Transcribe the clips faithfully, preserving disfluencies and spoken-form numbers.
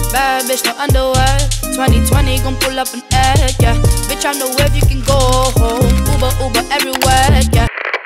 Bad bitch, no underwear. twenty twenty gon' pull up an egg, yeah. Bitch, I know where you can go home. Uber, Uber everywhere, yeah.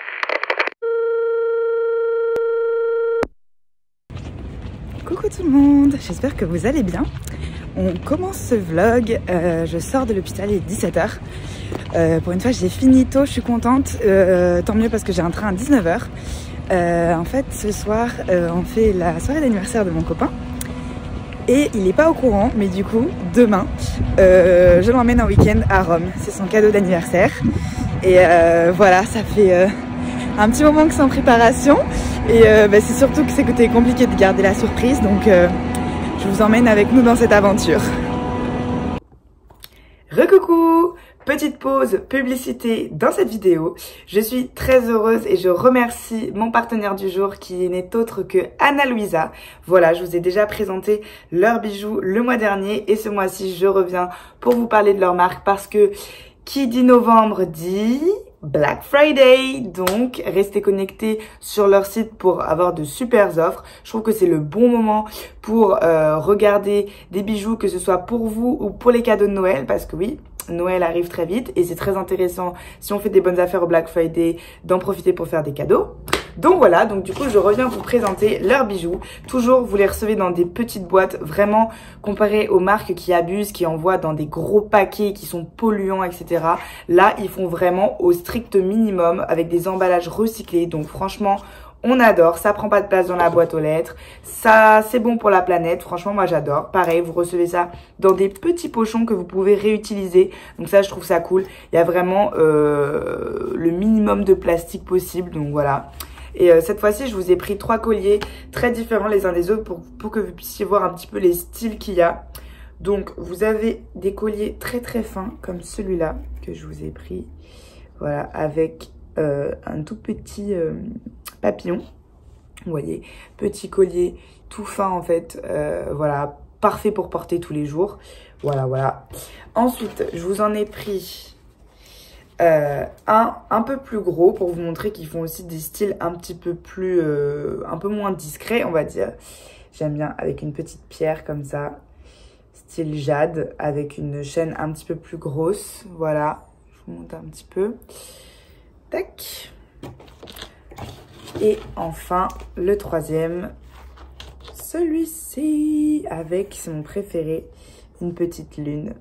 Coucou tout le monde, j'espère que vous allez bien. On commence ce vlog, euh, je sors de l'hôpital, il est dix-sept heures. Euh, pour une fois j'ai fini tôt, je suis contente, euh, tant mieux parce que j'ai un train à dix-neuf heures. Euh, en fait ce soir euh, on fait la soirée d'anniversaire de mon copain et il n'est pas au courant, mais du coup demain euh, je l'emmène en week-end à Rome, c'est son cadeau d'anniversaire. Et euh, voilà, ça fait euh, un petit moment que c'est en préparation et euh, bah, c'est surtout que c'était compliqué de garder la surprise, donc euh, je vous emmène avec nous dans cette aventure. Recoucou! Petite pause publicité dans cette vidéo. Je suis très heureuse et je remercie mon partenaire du jour qui n'est autre que Ana Luisa. Voilà, je vous ai déjà présenté leurs bijoux le mois dernier et ce mois-ci je reviens pour vous parler de leur marque parce que qui dit novembre dit Black Friday, donc restez connectés sur leur site pour avoir de super offres. Je trouve que c'est le bon moment pour euh, regarder des bijoux, que ce soit pour vous ou pour les cadeaux de Noël, parce que oui, Noël arrive très vite et c'est très intéressant si on fait des bonnes affaires au Black Friday d'en profiter pour faire des cadeaux. Donc voilà, donc du coup je reviens vous présenter leurs bijoux. Toujours vous les recevez dans des petites boîtes, vraiment comparé aux marques qui abusent, qui envoient dans des gros paquets qui sont polluants, et cetera. Là ils font vraiment au strict minimum avec des emballages recyclés, donc franchement on adore, ça prend pas de place dans la boîte aux lettres, ça c'est bon pour la planète, franchement moi j'adore. Pareil, vous recevez ça dans des petits pochons que vous pouvez réutiliser, donc ça je trouve ça cool. Il y a vraiment euh, le minimum de plastique possible, donc voilà. Et euh, cette fois-ci je vous ai pris trois colliers très différents les uns des autres pour, pour que vous puissiez voir un petit peu les styles qu'il y a. Donc vous avez des colliers très très fins comme celui-là que je vous ai pris, voilà, avec euh, un tout petit... Euh, papillon, vous voyez, petit collier tout fin en fait, euh, voilà, parfait pour porter tous les jours, voilà, voilà. Ensuite, je vous en ai pris euh, un un peu plus gros pour vous montrer qu'ils font aussi des styles un petit peu plus, euh, un peu moins discrets, on va dire. J'aime bien avec une petite pierre comme ça, style jade, avec une chaîne un petit peu plus grosse, voilà, je vous montre un petit peu, tac. Et enfin, le troisième, celui-ci, avec, c'est mon préféré, une petite lune.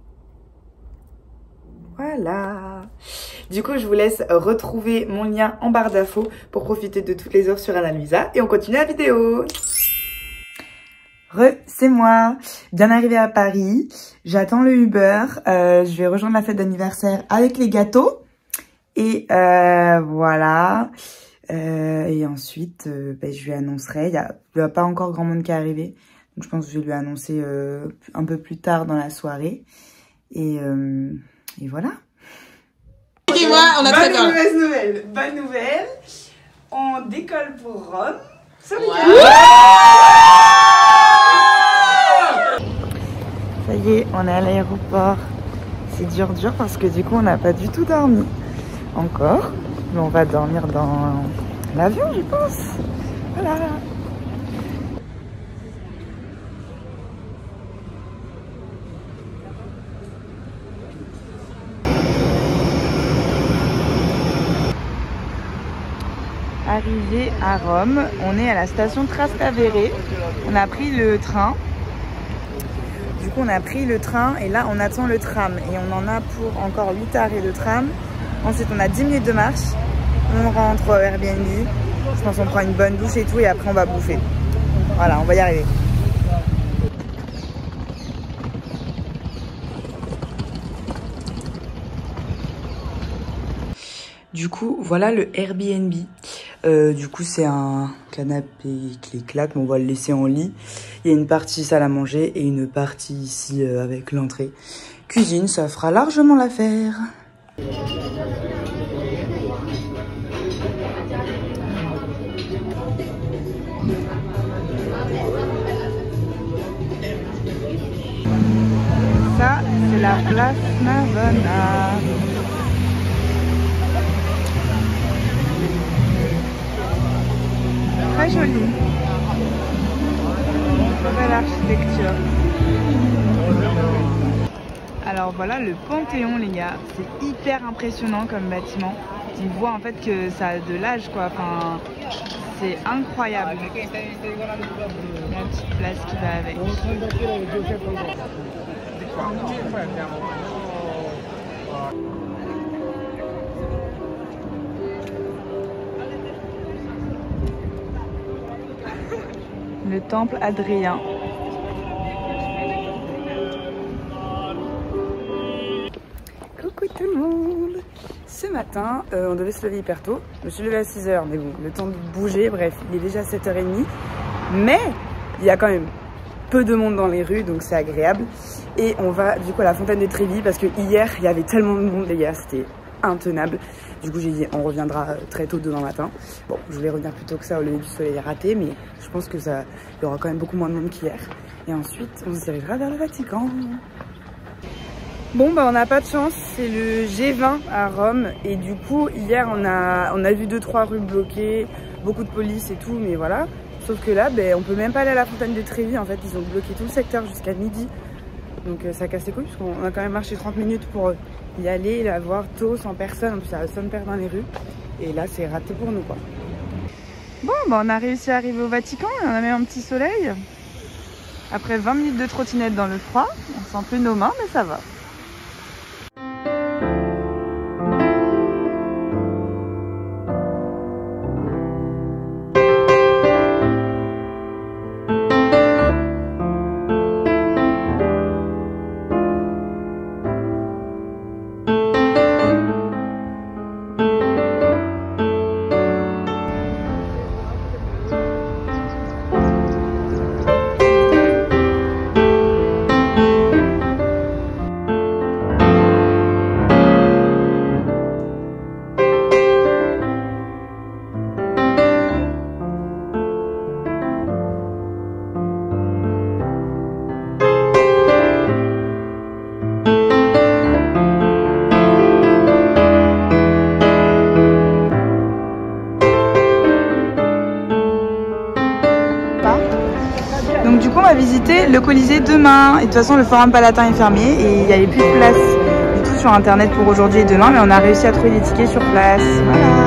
Voilà. Du coup, je vous laisse retrouver mon lien en barre d'infos pour profiter de toutes les offres sur Ana Luisa. Et on continue la vidéo. Re, c'est moi. Bien arrivée à Paris. J'attends le Uber. Euh, je vais rejoindre la fête d'anniversaire avec les gâteaux. Et euh, voilà. Euh, et ensuite, euh, ben, je lui annoncerai. Il n'y a, a pas encore grand monde qui est arrivé. Donc je pense que je vais lui annoncer euh, un peu plus tard dans la soirée. Et, euh, et voilà. Okay, ouais, on a très bonne mauvaise nouvelle. Bonne nouvelle. On décolle pour Rome. Ça, ouais. Ça y est, on est à l'aéroport. C'est dur dur parce que du coup on n'a pas du tout dormi encore. Mais on va dormir dans l'avion, je pense. Voilà. Arrivé à Rome, on est à la station Trastevere. On a pris le train. Du coup, on a pris le train et là, on attend le tram. Et on en a pour encore huit arrêts de tram. Ensuite, on a dix minutes de marche. On rentre au Airbnb. Je pense qu'on prend une bonne douche et tout. Et après, on va bouffer. Voilà, on va y arriver. Du coup, voilà le Airbnb. Euh, du coup, c'est un canapé clic-clac, mais on va le laisser en lit. Il y a une partie salle à manger et une partie ici euh, avec l'entrée. Cuisine, ça fera largement l'affaire. Ça, c'est la place Navona. Très joli. Trop belle architecture. Alors voilà le Panthéon les gars, c'est hyper impressionnant comme bâtiment. On voit en fait que ça a de l'âge quoi, enfin c'est incroyable. La petite place qui va avec. Le temple Hadrien. Coucou tout le monde. Ce matin, euh, on devait se lever hyper tôt. Je me suis levée à six heures, mais bon, le temps de bouger, bref, il est déjà sept heures trente. Mais il y a quand même peu de monde dans les rues, donc c'est agréable. Et on va du coup à la fontaine de Trévi parce que hier, il y avait tellement de monde, les gars, c'était intenable. Du coup, j'ai dit, on reviendra très tôt demain matin. Bon, je voulais revenir plus tôt que ça au lever du soleil raté, mais je pense que ça, il y aura quand même beaucoup moins de monde qu'hier. Et ensuite, on se dirigera vers le Vatican. Bon, bah on n'a pas de chance, c'est le G vingt à Rome. Et du coup, hier, on a, on a vu deux trois rues bloquées, beaucoup de police et tout, mais voilà. Sauf que là, ben, on peut même pas aller à la fontaine de Trévi. En fait, ils ont bloqué tout le secteur jusqu'à midi. Donc euh, ça casse les couilles, parce qu'on a quand même marché trente minutes pour y aller, la voir tôt, sans personne. En plus, ça sonne perd dans les rues. Et là, c'est raté pour nous, quoi. Bon, bah on a réussi à arriver au Vatican. Et on a mis un petit soleil. Après vingt minutes de trottinette dans le froid, on sent plus nos mains, mais ça va. Donc du coup on va visiter le Colisée demain. Et de toute façon le Forum Palatin est fermé et il n'y avait plus de place du tout sur internet pour aujourd'hui et demain. Mais on a réussi à trouver des tickets sur place. Voilà.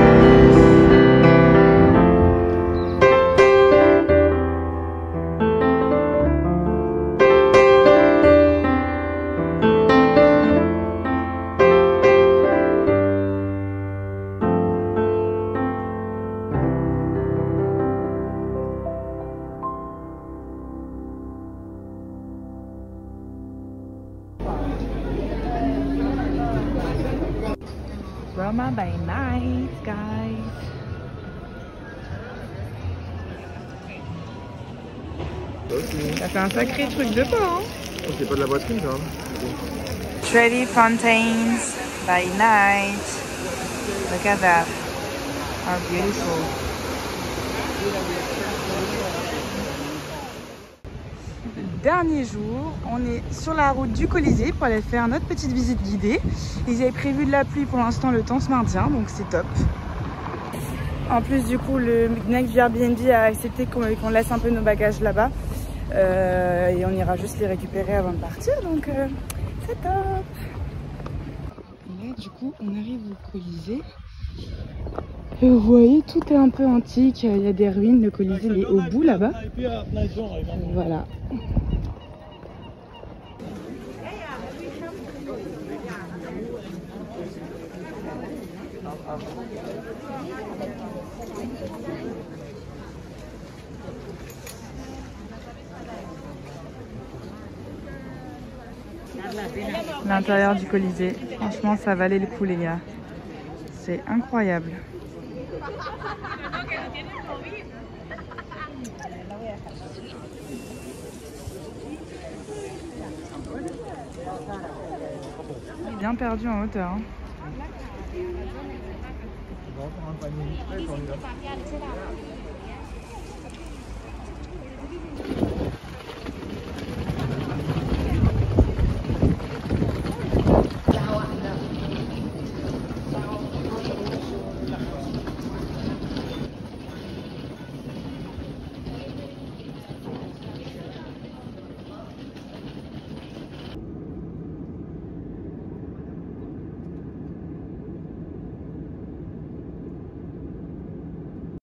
Roma by night, guys. Ça fait un sacré truc de pas, hein. C'est pas de la brasserie, ça. Trevi Fountains by night. Look at that. How beautiful. Dernier jour, on est sur la route du Colisée pour aller faire notre petite visite guidée. Ils avaient prévu de la pluie, pour l'instant le temps se maintient, donc c'est top. En plus du coup le mec du Airbnb a accepté qu'on qu'on laisse un peu nos bagages là-bas euh, et on ira juste les récupérer avant de partir, donc euh, c'est top. Et là du coup on arrive au Colisée. Et vous voyez, tout est un peu antique, il y a des ruines, le Colisée il est au bout là-bas. Voilà. L'intérieur du Colisée, franchement ça valait le coup les gars, c'est incroyable. Bien perdu en hauteur, hein.